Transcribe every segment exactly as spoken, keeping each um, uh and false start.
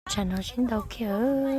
chả nó xin đầu kia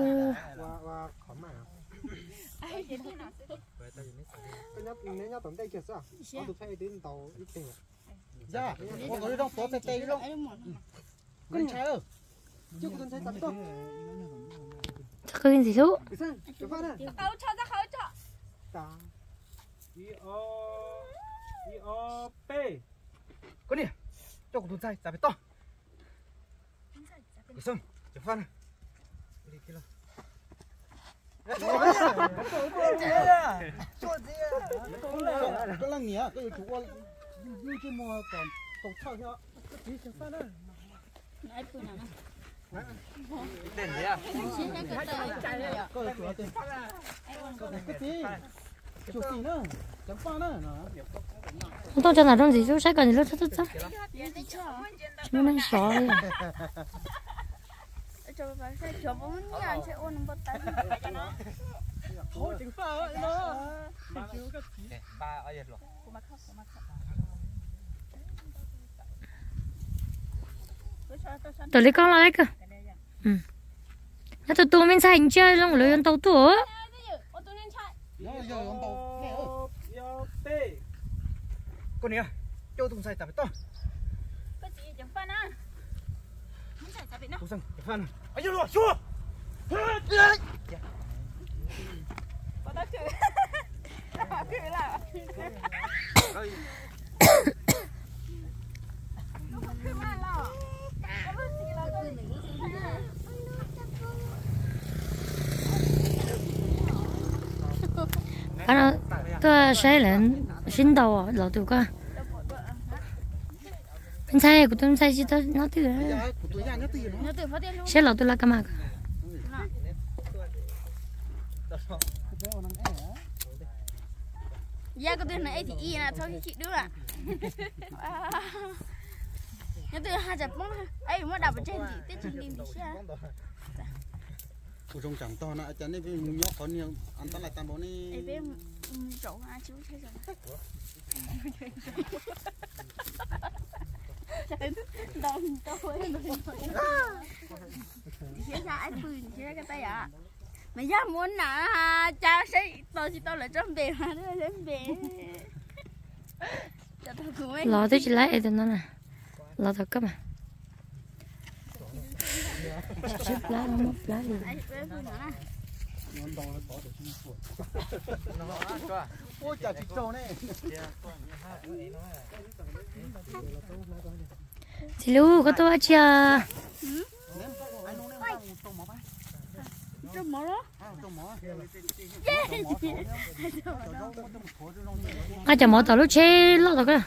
dạ, con có đi đâu có tay tay đi đâu, con trai ơi, chưa có con trai tắm đâu, chắc cái gì chú, khẩu cho ra khẩu cho, i o i o p, con đi, cho con trai tắm to, cái sông, chụp phan, đi kia cái lăng nhỉ, cái chủ quan như cái mùa còn còn thao theo cái tí chẳng sao đâu. Tên gì à? Có là chủ tên. Có cái tí. Chủ gì nữa? Chẳng pha nữa. không tôi cho là trong gì chú sai cần gì lúc chút chút chúng nó sợ đi cho bà sẽ cho bố mình nhà sẽ ôn một tay cho nó. Thôi chẳng pha nó. Ba ở đây rồi. tôi lấy con lại cơ ừ nó tụi tôi mình xài chơi trong lưới tàu tuổi con nè cho tùng sai tập to cái gì chẳng pha na muốn xài sao bị nó tùng sang phan ấy vô rồi xua có đó chửi chửi là nó tôi sẽ lên xin đầu à lọ tụi con bên sai của tôi sai chỉ tôi nó từ nó từ phát tiền luôn sẽ lọ tôi là cái mà giá của tôi này thì y là thôi chị đưa à nó từ hai chục món ấy mới đập ở trên thì tết trên đêm thì sao cụ trông chẳng to nè chẳng nên với nhóc có nhiều ăn tán lại tan bố đi ấy với chỗ hai chú thấy rồi đông tôi sẽ ra ai phơi sẽ cái tay à mày dám muốn nè cha sẽ tôi chỉ tôi là trong bể mà nó lên bể lọ tôi chỉ lấy từ nó nè lọ thật cơ mà xếp lá nó mất lá gì ôi chả chỉ trâu này chị Lu có tôi chưa trong mỏ đó ai chả mỏ tao lúc chế lót rồi cơ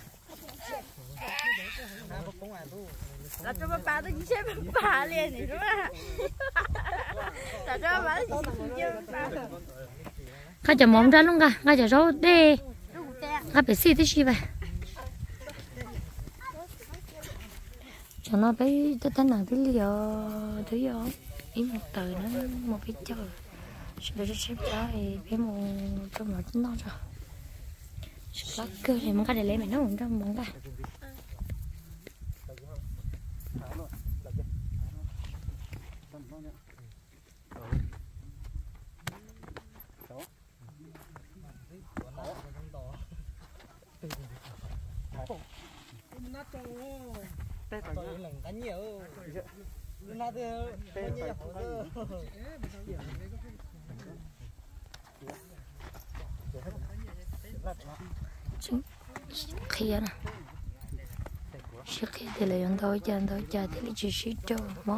là cho bà tôi chế bà liền này đúng không là cho bà chế bà ai chả mỏng ra luôn cả ai chả rau đê ai phải xí thế gì vậy cho nó bé tới thế nào thế liệu thứ gì ý một từ nó một cái chờ rồi sẽ xếp cho thì bé một trong nó chín non rồi lá cơ thì muốn cái để lấy mày nó cũng trong muốn cái Tôi lần đánh nhiều. Nó theo đánh nhiều. chính khi nè trước khi thì lấy anh tôi cho anh tôi cho thì lấy chỉ xí trâu mó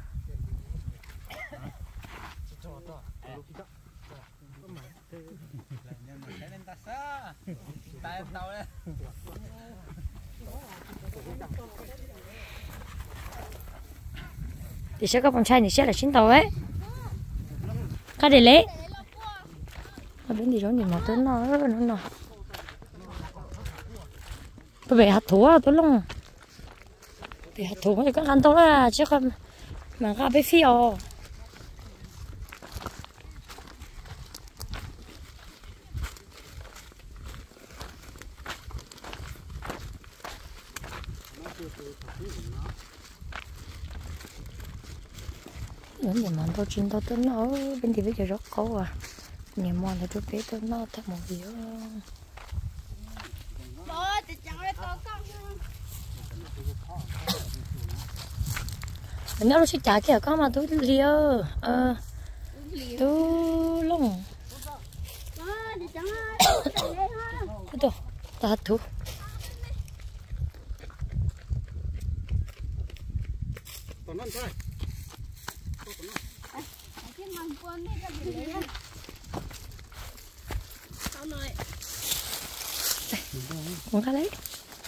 thì sẽ có con trai thì sẽ là chín tàu ấy cái để lấy ở bên thì giống như một tên nó nó nó tôi về hạt thua tôi luôn về hạt thua thì các anh tôi là chứ không mà gặp cái phiêu những gì mà tôi chuyên tôi tới nó bên thì bây giờ rất khó à, nhà mòn là tôi biết tới nó thật một gì đó. Mình nhớ nó sẽ trả kìa có mà tôi lia ờ tôi lông tôi ta thu cũng khá lấy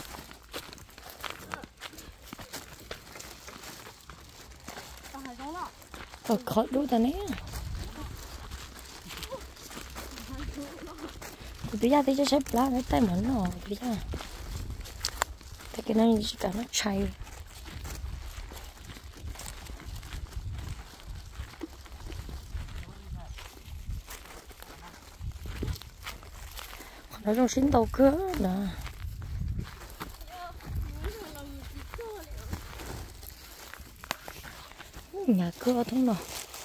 ờ khó đủ ta nè bây giờ thì cho xếp lá cái tay món nó bây giờ cái cái này chỉ cả nó chay nó trong xin tàu cứa nè nhà cưa thông nào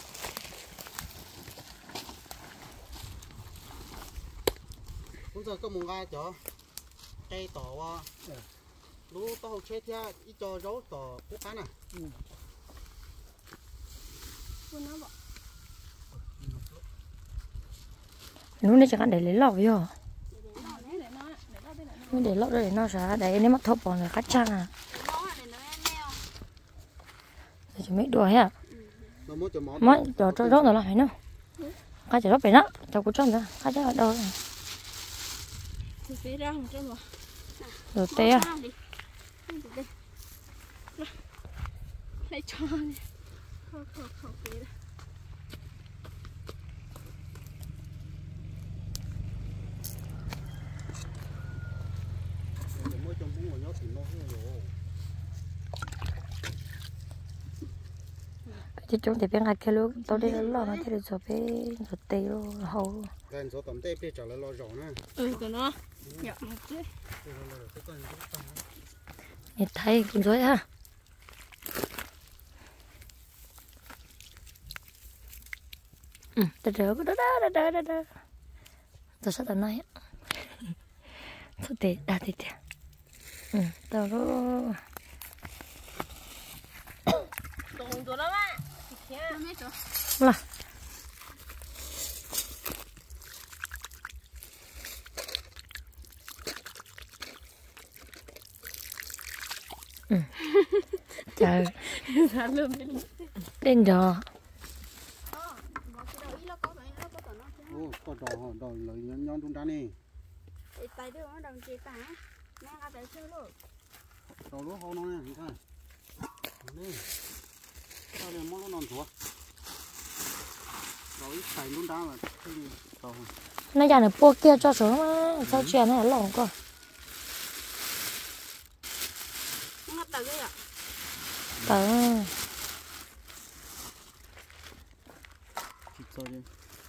bây giờ có một gai cho cây tỏ qua lú tao chết ra ít cho rau tỏ cúc cá này lúc này chẳng hạn để lấy lọc vô mình để lọc để nó sẽ để nó mất thốt bọn người khách trang à để cho mấy đùa ha mất cho cho rốt rồi là phải nó cái chỉ rốt phải nó cho cô trong ra cái chắc ở đâu rồi tê à thì chúng thì bên ngay kia luôn tôi đi lo nó thì được rồi bé rồi tê luôn hầu gần số tầm tê bé trả lại lo rõ nè ừ tụi nó nhặt một chứ nhìn thấy cũng dối ha ừ từ từ đó đó đó đó đó tôi sẽ tao nói thôi để đã thì để ừ tao đó tụi tụi nó á là ừ. Trời đến giờ có đỏ đỏ lời nhon nhon chúng ta nè tay đưa nó đồng chế tả nè ra tới chơi luôn đỏ lúa hao nó nè như thế nè sao này món nó non chúa rồi xài luôn đá mà đỏ nó giờ này bua kia cho số mà sao chuyện này lỏng cơ nó ngắt tờ cái ạ tờ rồi đi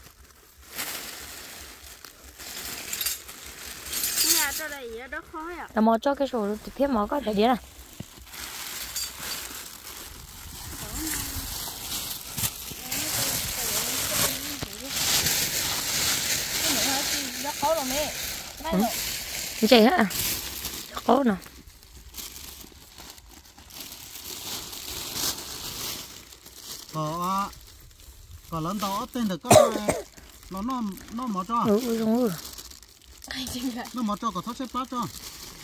nhà cho đây đó khó ạ là một cho cái số thì phía mỏ có thể đi này cái gì á khó nè có có lớn to tên được có nó nó nó mở cho ừ ừ ừ nó mở cho có thoát xếp plát cho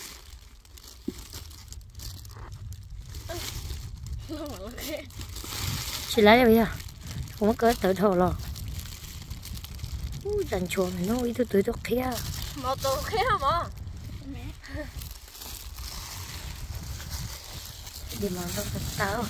chỉ lấy bây giờ không có cỡ tự thổ rồi ui dàn chuột này nó ít thứ tuổi tốt kia một tổ kia mà đi mà nó thật tao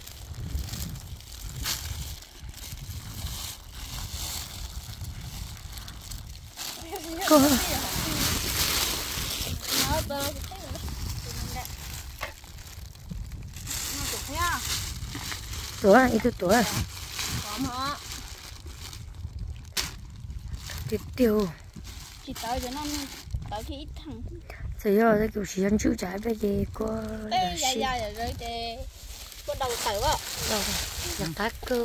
tuổi ít thứ tuổi tiếp tiêu chỉ tới cho nó tới khi ít thằng bây giờ cái kiểu chỉ ăn chữ trái về gì có đây dài dài rồi rồi có đầu tử á đâu là cá cơ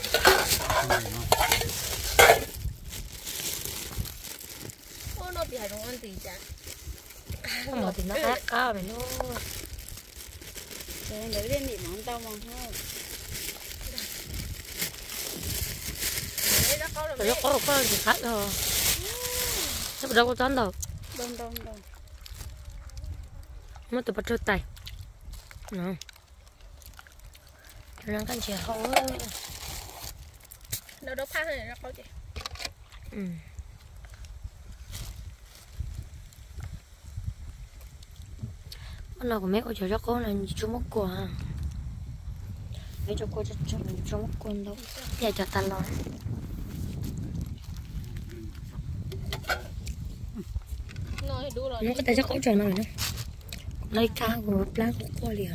ô nó bị hải đồng ăn gì chả không mà thì nó ác cá mày luôn để lấy lên bị món tao mà thôi rồi nó có có gì khác đâu sao đâu có toán đâu đông đông đông mất từ bắt đầu tay nó nó cần chỉ hậu đâu đâu phát này nó có gì ừ bắt đầu của mấy cô chờ cho cô là chú mất quà mấy cho cô cho cho mình chú mất quần đâu giờ cho ta lo nói đủ rồi nó có thể cho cô chờ nào nữa lấy cá của plá của cô liền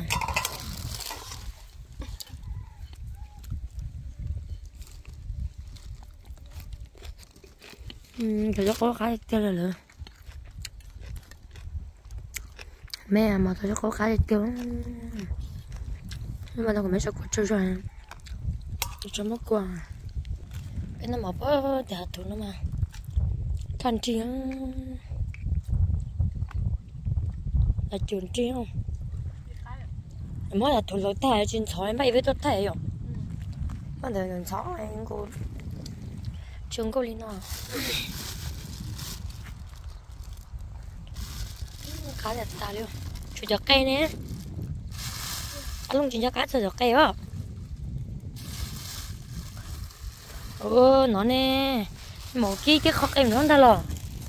ừ chờ cho cô cái tiêu là lửa mẹ mà tôi cho cô cái tiêu nhưng mà đâu có mấy cho cô chơi rồi cho mất quà cái nó mà bớt để tụi nó mà thành tiếng là chuyện riêng không mới là tụi lối tay trên sỏi mấy với tôi thấy không mà đời lần sáu này cô trường cô linh nào khá là ta luôn chủ cho cây nè anh luôn chuyện cho cá cho cây á ừ nó nè một cái cái khó cây nó ta lò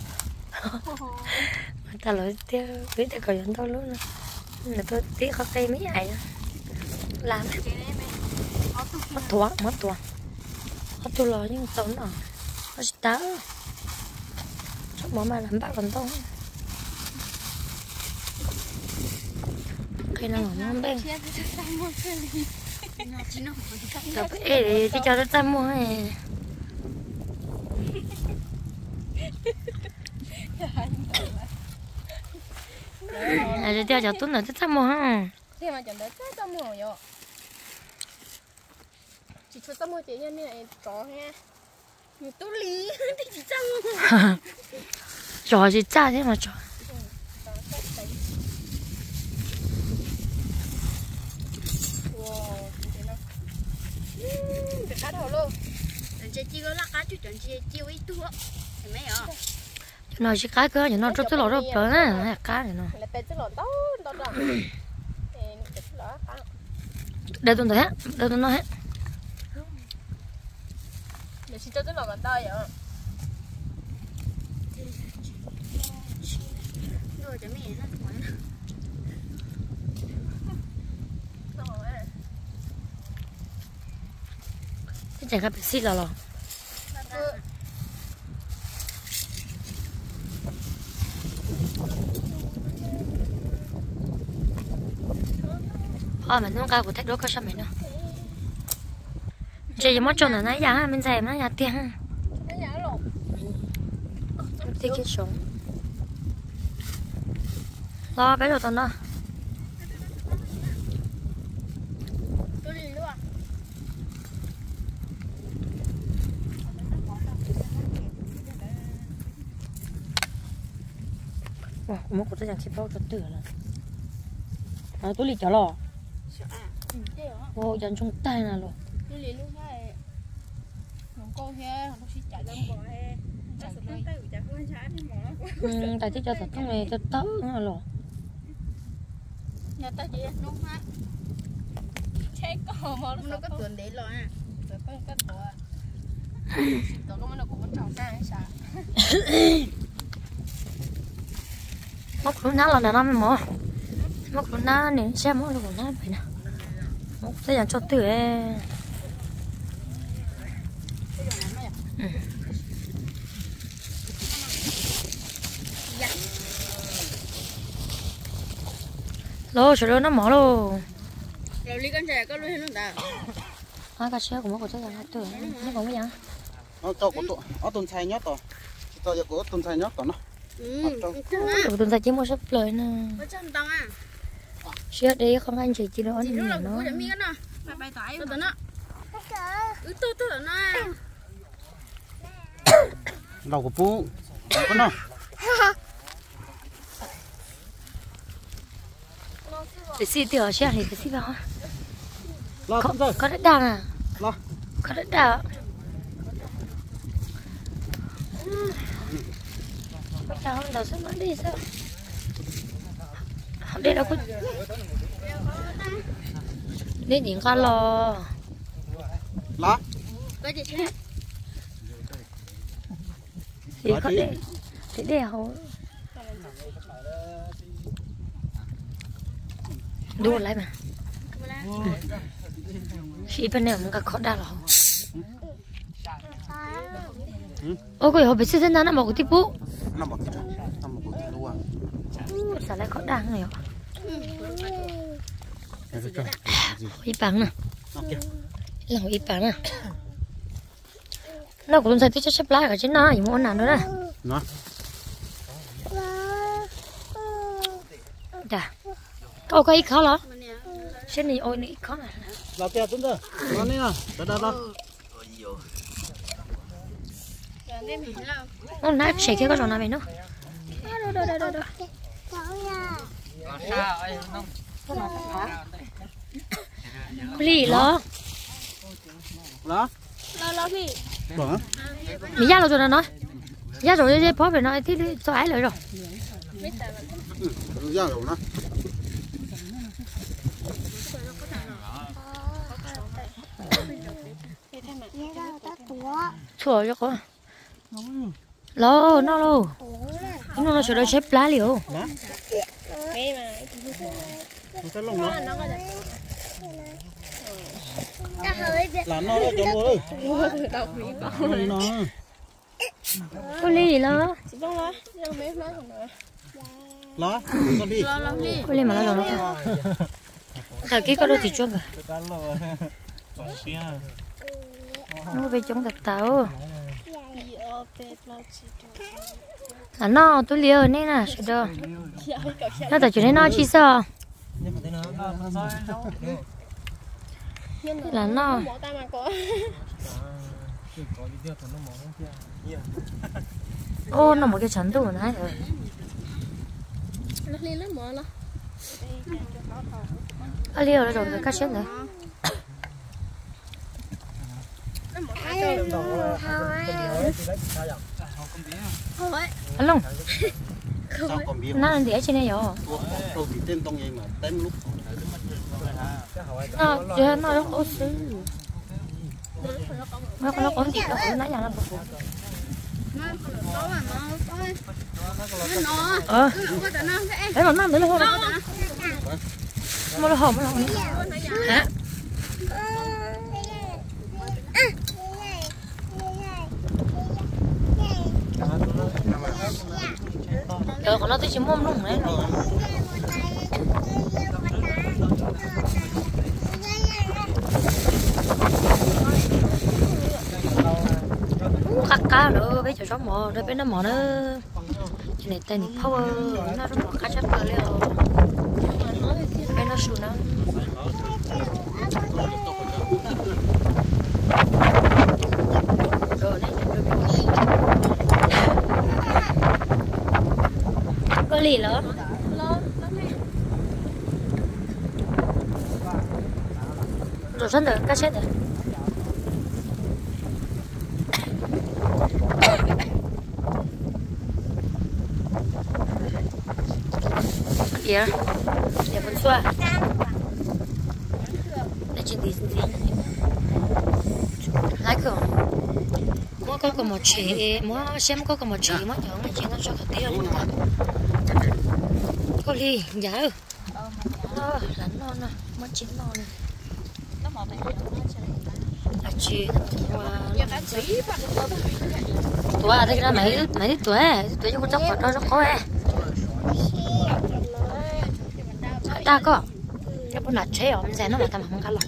ta lỡ tiêu biết ta còn dẫn tôi luôn là tôi tí khó cây mấy ngày làm mất thua mất thua mất thua lo nhưng tốn à nó chỉ tá chắc mỗi mà làm bạn còn tốn khi nào mà nó bên tập ê thì cho nó ta mua này à để cho cháu tuấn ở ta mua ha thế mà chẳng đấy tao mua rồi chỉ cho tao mua chỉ nhân này có nghe nhiều tú lý thì chỉ chăng trò gì cha thế mà trò cá đầu luôn chị chỉ có lá cá chút chuẩn chị chiêu ít tua thấy mấy ạ nó chỉ cá cơ nó rất là rất lớn á cá này nó là bé rất là to to to để tôi thấy để tôi nói hết để chị cho tôi làm bàn tay vậy rồi cho mẹ nó cái chẳng có bị xịt là lò à mình không cao của thách đó có sao mày nữa chị mất chồng là nãy giờ mình xài nó nhà tiền thì cái sống lo bé rồi tao nó wow một cái tôi chẳng chịu bao cho tử là à tôi lì chả lò ô dần trong tay nào rồi tôi lì luôn hay nó cô he nó chỉ chạy lên bò he ừ tại thích cho thật không này cho tớ nào rồi nhà ta chỉ nó ha chết có mà nó có tuần để lo à rồi có cái tổ tổ có nó cũng trồng ra hay sao móc lúc nào là đàn ông mỏ móc lúc nào này xem móc lúc nào phải nè móc sẽ dành cho tử lô chỗ đó nó mỏ luôn rồi đi con trẻ có luôn luôn ta hai cái xe của móc của tôi là hai tử nó còn cái gì nó cho của tụi ở tuần sai nhót rồi cho giờ của tuần sai nhót rồi nó ừ tuần sai chỉ mua sắp lời nè Xưa đây không anh chị chỉ nói Chỉ nhiều là nó. của để mi cái nào. Bài bài tải của nó. Ừ tôi tôi nó. đầu của bố con nào Để xí tiểu xe này để xí vào. lo Có không rồi có đất đàng à? lo Có đất đàng. Bây giờ đầu sẽ nói đi sao? Đây đâu có. Đây những con lò. lo Cái gì thế? Thì có để để đèo. Đua lại mà. Chị bên này cũng khó đa lắm. Ôi cô hồi bị sinh ra nó một cái tiếp bú. nó một cái nó một cái luôn Sao lại khó đa này ạ? cái cái gì Ít bằng nè. ok Là ít bằng nè. Nó cũng sẽ cho xếp lại ở trên nó, những món nào nữa đây. nó Dạ. Ô có ít khó lắm. Trên này ôi này ít khó này. lo kia tuấn rồi nó này nè đó đó đó Nó nát sẽ cái con nào vậy nó? Đâu đâu đâu đâu đâu. Lì lo. lo Lo lo đi. bỏ Mình ra rồi rồi nó. Ra rồi dây phó về nó thì cho ái lại rồi. ra rồi nó Chua cho con. Lo nó lo. Nó nó sẽ xếp lá liều. Mẹ mà. nó sẽ lông nó Cái hơi đi. là nó cho bố ơi Đọc mỹ bảo. nó Có lì lo. Chị bông lo. Đang mấy nói không nữa. lo con đi Lo lo đi. Có lì mà lo nó. Thằng kia có đôi thì chuông rồi. Nó về chống thật tao. Là nó tôi liều nên là sẽ đâu. Nó tại chuyện này nó chi sao? Là nó. Ô nó một cái chấn tủ này rồi. Nó lên lắm mà nó. Ở liều rồi rồi cắt chết rồi. Anh Long. sao còn biết Nó làm gì ở trên này rồi? tôi bị tên tông gì mà tên lúc Nó chưa nó rất ố xứ. Nó nó có gì nó cũng nói là nó bực. Ờ. Đấy mà nó đấy là thôi. Mà nó hỏng nó hỏng. Hả? Ờ, còn nó tới chỉ mồm luôn đấy. Khắc cá nữa, bây giờ sống mò, đây bên nó mò nữa. Cái này tên là power, nó rất là khá chắc cơ liệu. Bên nó sụn nó. Rồi đấy, có lì lắm. Rồi sân được, cá chết rồi. Iya, dia pun suah. Để trên tí gì? Lái cửa. Mua có một chỉ, mua xem có một chỉ, mua nhỏ mà chỉ nó cho thật tiền. Có ly, giá ư? Nó lắn non à, mất chín non. Là chỉ tuổi à, đây là mấy mấy tuổi, tuổi cho con chóc vào đó nó có à. Ta có cái bún lạt chế ở bên dưới nó mà tao không cá lọc.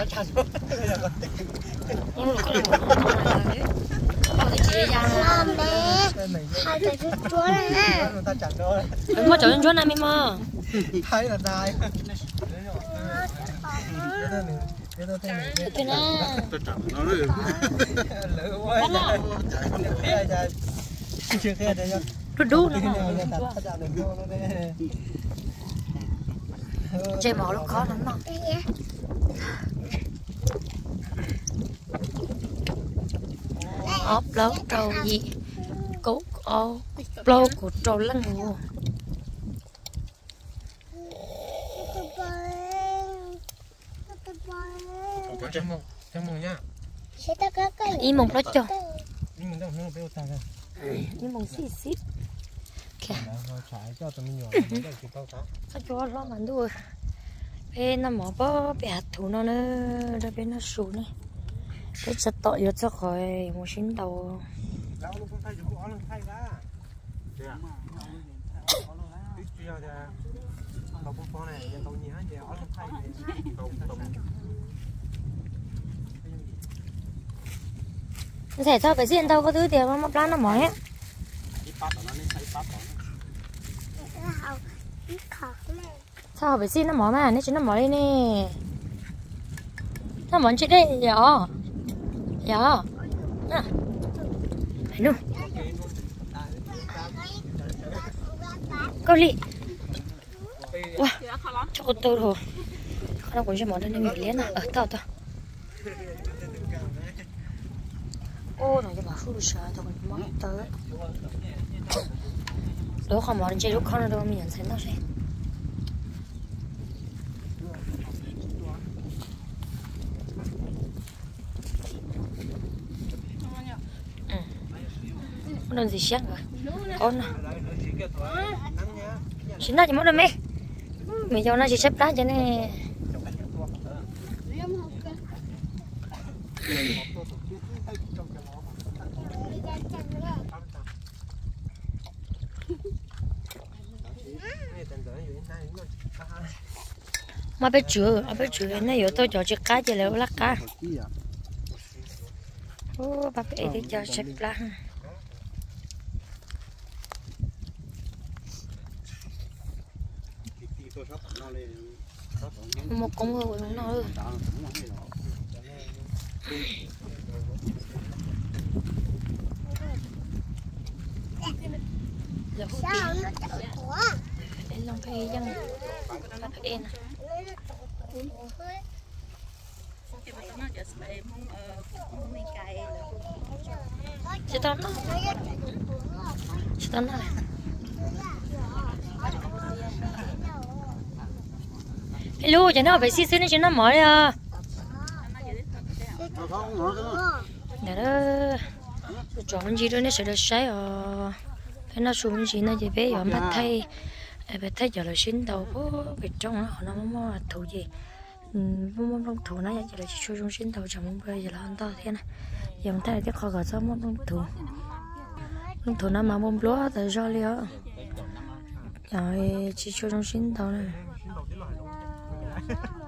nó chăn nó nhưng mà có là một con cái chị ra Làm bé. Hai tay chút chúa nè. người ta chặn đó đừng có chọn chỗ này mi mơ thấy là dài cái nào tôi chọn nó rồi lỡ quá chạy chạy chưa kia đây đu đu nó nữa chơi mỏ lúc khó lắm nó ốp lâu trâu gì cố ốp lâu của trâu lăng ngủ chấm mông chấm mông nhá ý mông đó cho nhưng mình đang không biết sao rồi ý mông xí xí kìa chạy cho tụi mình nhỏ để chụp tao tao sao cho nó mà đuôi bên nó mỏ bó bẻ thủ nó nữa ra bên nó sù này cái chặt tội vô cho khỏi một xin đầu lão lúc thay chụp ó lên thay ra được ít chưa ra tao cũng có này tao nhớ về ó lên thay tao tao sẽ cho cái diện đâu có thứ tiền mà plan nó mỏi á sao phải xin nó mỏi mà nếu chúng nó mỏi đây nè nó mỏi chết đây giờ giờ nè phải nu câu lị wow cho con tôi rồi nó cũng cho mỏi đây nên mình liền à ở tao tao ô nó cho bà phụ sợ tao còn mỏi tới lúc không mỏi chơi lúc không đâu mình nhận thấy nó sẽ con đơn gì sáng rồi con xin nó chỉ muốn đam mê mình cho nó chỉ xếp đá cho nên mà bé chữa mà bé chữa nó giờ tôi cho chiếc cá cho lấy lắc cá ô bà bé đi cho xếp lá một con người của nó ơi Sao nó chạy quá? em long phi dân bà bé em chị tao nó chị tao nó hello chị nó phải xí xí nó chị nó mở ra để đó chọn gì đó nó sẽ được sai à cái nó xuống gì nó chỉ bé giờ bắt thay bé thay giờ là xin đầu có bị trong nó nó mà thủ gì mong mong thủ nó giờ là chỉ cho xin đầu chẳng bây giờ là anh ta thế này giờ mình thấy cái kho gà sao mong mong thủ mong thủ nó mà mong lúa tại do liệu rồi chỉ cho xin đầu này